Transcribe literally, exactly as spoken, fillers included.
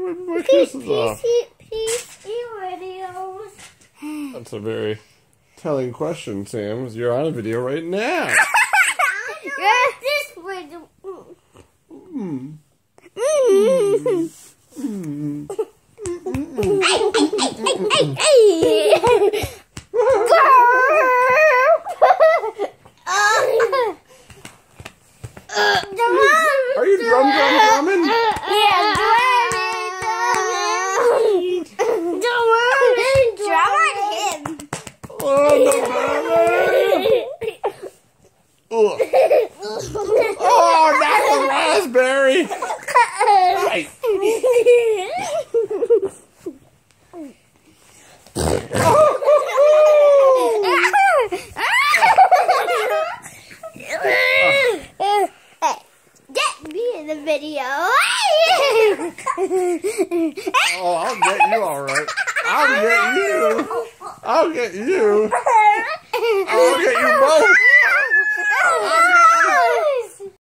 wiping my kisses off? P C videos. That's a very telling question, Sam. You're on a video right now. This video. Mm. Mm. Mm. Are you drum drum drumming? Yeah, drumming. Drumming. Drum on him. Oh, no, oh, oh, not the raspberry. Right. Get me in the video. Oh, I'll get you all right. I'll get you. I'll get you. I'll get you both.